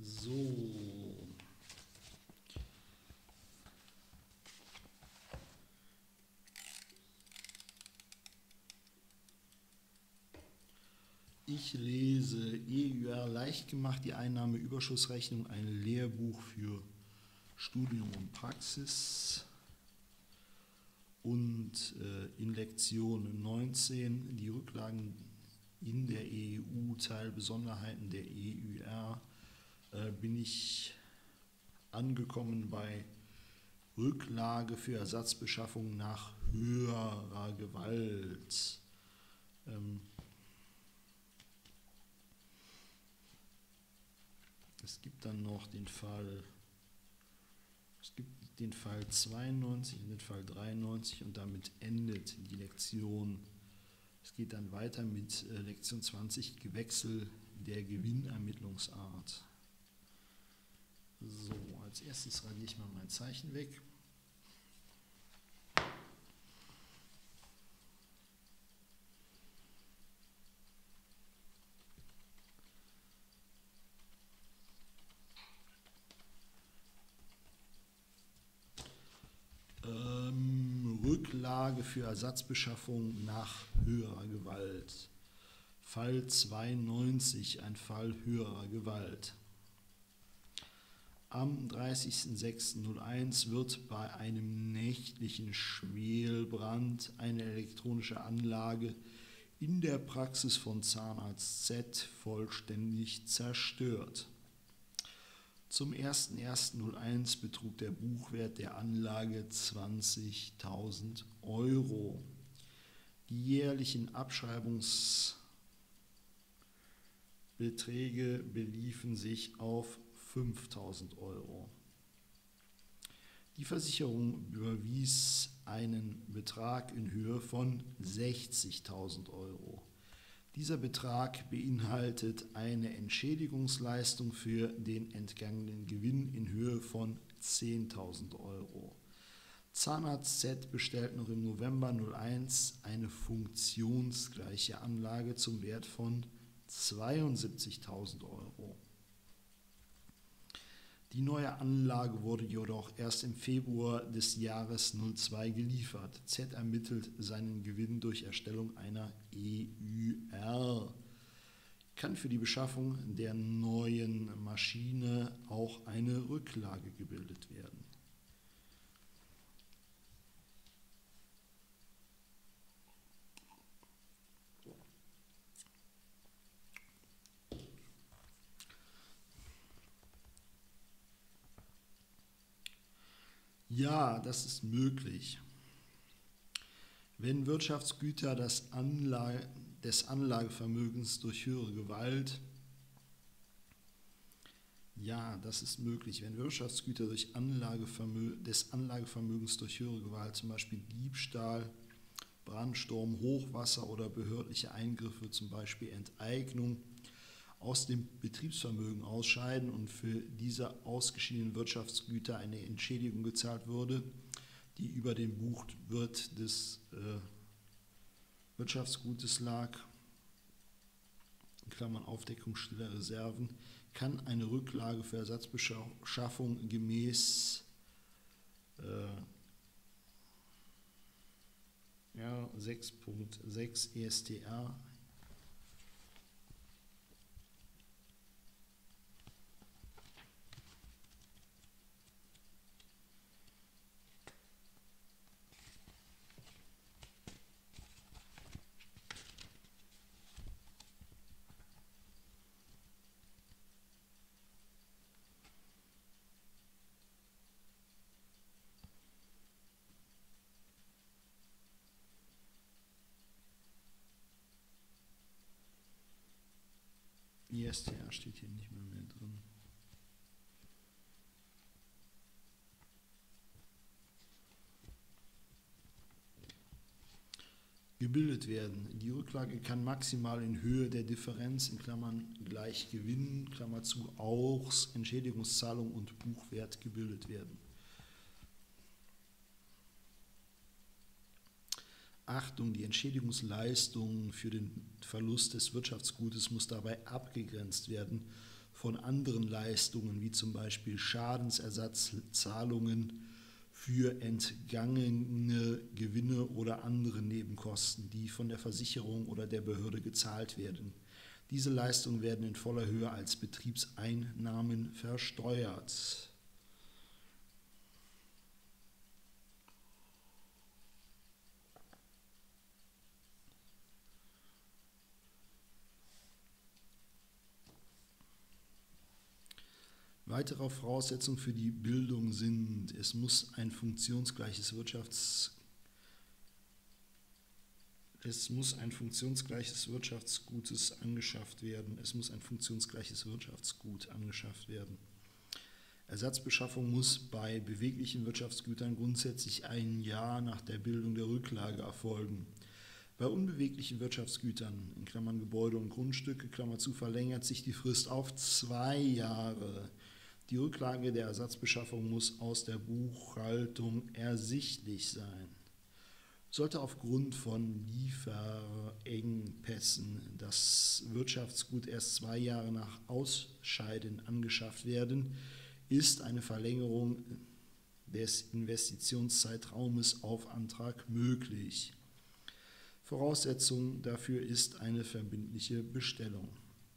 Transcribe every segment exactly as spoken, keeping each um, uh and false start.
So. Ich lese E U R leicht gemacht, die Einnahmeüberschussrechnung, ein Lehrbuch für Studium und Praxis. Und äh, in Lektion neunzehn die Rücklagen in der E U, Teil Besonderheiten der E U R, äh, bin ich angekommen bei Rücklage für Ersatzbeschaffung nach höherer Gewalt. Ähm, es gibt dann noch den Fall, es gibt den Fall zweiundneunzig und den Fall dreiundneunzig und damit endet die Lektion. Es geht dann weiter mit äh, Lektion zwanzig, Gewechsel der Gewinnermittlungsart. So, als erstes radiere ich mal mein Zeichen weg. Ähm, Rücklage für Ersatzbeschaffung nach höherer Gewalt. Fall zweiundneunzig, ein Fall höherer Gewalt. Am dreißigsten sechsten nulleins wird bei einem nächtlichen Schwelbrand eine elektronische Anlage in der Praxis von Zahnarzt Z vollständig zerstört. Zum ersten ersten nulleins betrug der Buchwert der Anlage zwanzigtausend Euro. Die jährlichen Abschreibungsbeträge beliefen sich auf fünftausend Euro. Die Versicherung überwies einen Betrag in Höhe von sechzigtausend Euro. Dieser Betrag beinhaltet eine Entschädigungsleistung für den entgangenen Gewinn in Höhe von zehntausend Euro. Zahnarzt Z bestellt noch im November null-eins eine funktionsgleiche Anlage zum Wert von zweiundsiebzigtausend Euro. Die neue Anlage wurde jedoch erst im Februar des Jahres null zwei geliefert. Z ermittelt seinen Gewinn durch Erstellung einer E U R. Kann für die Beschaffung der neuen Maschine auch eine Rücklage gebildet werden. Ja, das ist möglich. Wenn Wirtschaftsgüter des, Anlage, des Anlagevermögens durch höhere Gewalt, ja, das ist möglich. Wenn Wirtschaftsgüter durch Anlagevermö des Anlagevermögens durch höhere Gewalt, zum Beispiel Diebstahl, Brandsturm, Hochwasser oder behördliche Eingriffe, zum Beispiel Enteignung, aus dem Betriebsvermögen ausscheiden und für diese ausgeschiedenen Wirtschaftsgüter eine Entschädigung gezahlt würde, die über dem Buchwert des äh, Wirtschaftsgutes lag, in Klammern Aufdeckung stiller Reserven, kann eine Rücklage für Ersatzbeschaffung gemäß äh, ja, sechs Punkt sechs E S T R I S T R steht hier nicht mehr, mehr drin. Gebildet werden. Die Rücklage kann maximal in Höhe der Differenz in Klammern gleich Gewinn, Klammer zu, auch Entschädigungszahlung und Buchwert gebildet werden. Achtung, die Entschädigungsleistung für den Verlust des Wirtschaftsgutes muss dabei abgegrenzt werden von anderen Leistungen, wie zum Beispiel Schadensersatzzahlungen für entgangene Gewinne oder andere Nebenkosten, die von der Versicherung oder der Behörde gezahlt werden. Diese Leistungen werden in voller Höhe als Betriebseinnahmen versteuert. Weitere Voraussetzungen für die Bildung sind: Es muss ein funktionsgleiches Wirtschafts Es muss ein funktionsgleiches Wirtschaftsgutes angeschafft werden. Es muss ein funktionsgleiches Wirtschaftsgut angeschafft werden. Ersatzbeschaffung muss bei beweglichen Wirtschaftsgütern grundsätzlich ein Jahr nach der Bildung der Rücklage erfolgen. Bei unbeweglichen Wirtschaftsgütern, in Klammern Gebäude und Grundstücke, Klammer zu, verlängert sich die Frist auf zwei Jahre. Die Rücklage der Ersatzbeschaffung muss aus der Buchhaltung ersichtlich sein. Sollte aufgrund von Lieferengpässen das Wirtschaftsgut erst zwei Jahre nach Ausscheiden angeschafft werden, ist eine Verlängerung des Investitionszeitraumes auf Antrag möglich. Voraussetzung dafür ist eine verbindliche Bestellung.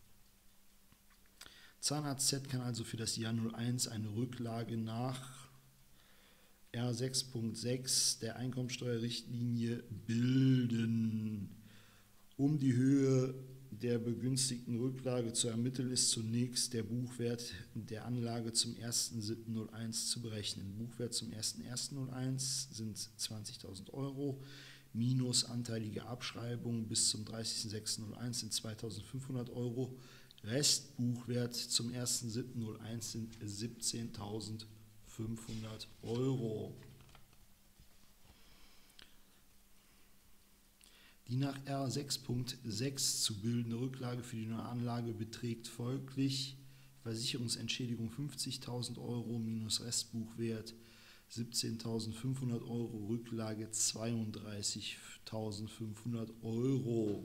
Zahnarzt Z kann also für das Jahr null eins eine Rücklage nach R sechs Punkt sechs der Einkommensteuerrichtlinie bilden. Um die Höhe der begünstigten Rücklage zu ermitteln, ist zunächst der Buchwert der Anlage zum ersten siebten null-eins zu berechnen. Buchwert zum ersten ersten null-eins sind zwanzigtausend Euro, minus anteilige Abschreibung bis zum dreißigsten sechsten null-eins sind zweitausendfünfhundert Euro. Restbuchwert zum ersten siebten null-eins sind siebzehntausendfünfhundert Euro. Die nach R sechs Punkt sechs zu bildende Rücklage für die neue Anlage beträgt folglich: Versicherungsentschädigung fünfzigtausend Euro minus Restbuchwert siebzehntausendfünfhundert Euro, Rücklage zweiunddreißigtausendfünfhundert Euro.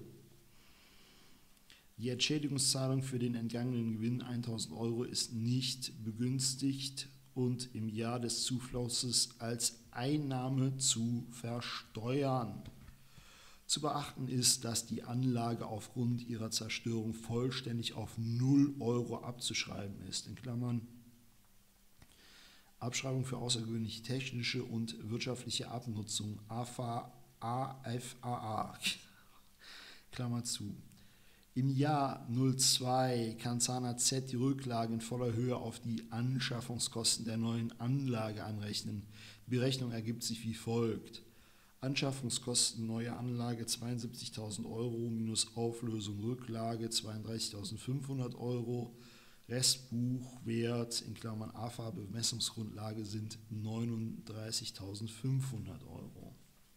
Die Entschädigungszahlung für den entgangenen Gewinn eintausend Euro ist nicht begünstigt und im Jahr des Zuflusses als Einnahme zu versteuern. Zu beachten ist, dass die Anlage aufgrund ihrer Zerstörung vollständig auf null Euro abzuschreiben ist. In Klammern Abschreibung für außergewöhnliche technische und wirtschaftliche Abnutzung, A F A A, Klammer zu. Im Jahr null zwei kann Zahnarzt Z die Rücklage in voller Höhe auf die Anschaffungskosten der neuen Anlage anrechnen. Die Berechnung ergibt sich wie folgt: Anschaffungskosten neue Anlage zweiundsiebzigtausend Euro minus Auflösung Rücklage zweiunddreißigtausendfünfhundert Euro. Restbuchwert in Klammern A F A Bemessungsgrundlage sind neununddreißigtausendfünfhundert Euro.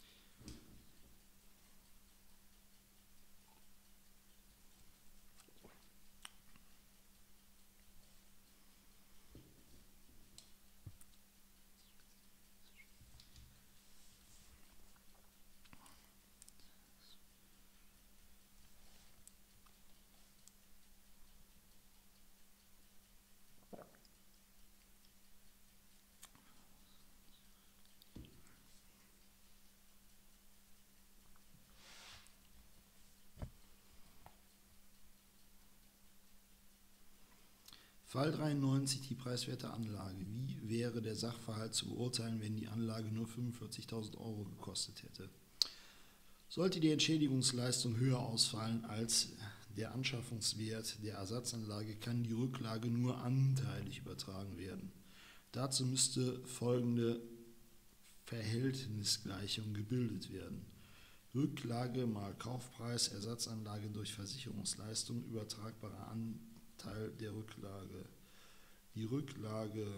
Fall dreiundneunzig, die preiswerte Anlage. Wie wäre der Sachverhalt zu beurteilen, wenn die Anlage nur fünfundvierzigtausend Euro gekostet hätte? Sollte die Entschädigungsleistung höher ausfallen als der Anschaffungswert der Ersatzanlage, kann die Rücklage nur anteilig übertragen werden. Dazu müsste folgende Verhältnisgleichung gebildet werden: Rücklage mal Kaufpreis, Ersatzanlage durch Versicherungsleistung, übertragbarer Anteil Teil der Rücklage. Die Rücklage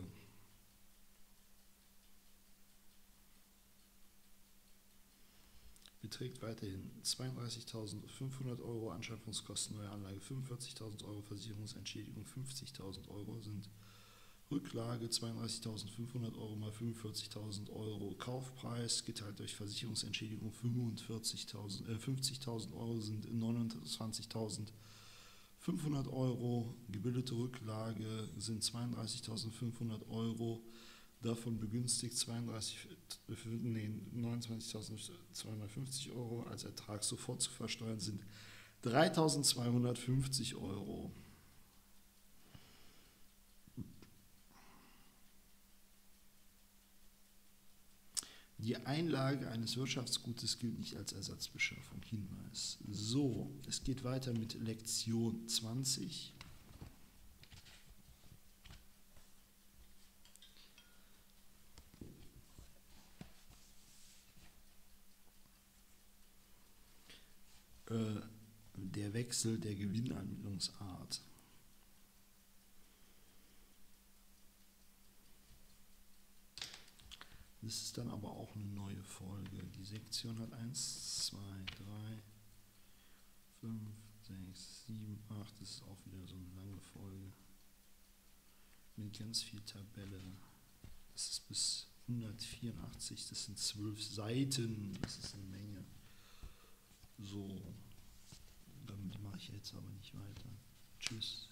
beträgt weiterhin zweiunddreißigtausendfünfhundert Euro, Anschaffungskosten neue Anlage fünfundvierzigtausend Euro, Versicherungsentschädigung fünfzigtausend Euro sind Rücklage zweiunddreißigtausendfünfhundert Euro mal fünfundvierzigtausend Euro. Kaufpreis geteilt durch Versicherungsentschädigung fünfundvierzigtausend, äh, fünfzigtausend Euro sind neunundzwanzigtausendfünfhundert fünfhundert Euro, gebildete Rücklage sind zweiunddreißigtausendfünfhundert Euro, davon begünstigt zweiunddreißig, nee, neunundzwanzigtausendzweihundertfünfzig Euro, als Ertrag sofort zu versteuern sind dreitausendzweihundertfünfzig Euro. Die Einlage eines Wirtschaftsgutes gilt nicht als Ersatzbeschaffung. Hinweis. So, es geht weiter mit Lektion zwanzig. Äh, der Wechsel der Gewinnermittlungsart. Das ist dann aber auch eine neue Folge. Die Sektion hat eins, zwei, drei, fünf, sechs, sieben, acht. Das ist auch wieder so eine lange Folge. Mit ganz viel Tabelle. Das ist bis hundertvierundachtzig. Das sind zwölf Seiten. Das ist eine Menge. So. Damit mache ich jetzt aber nicht weiter. Tschüss.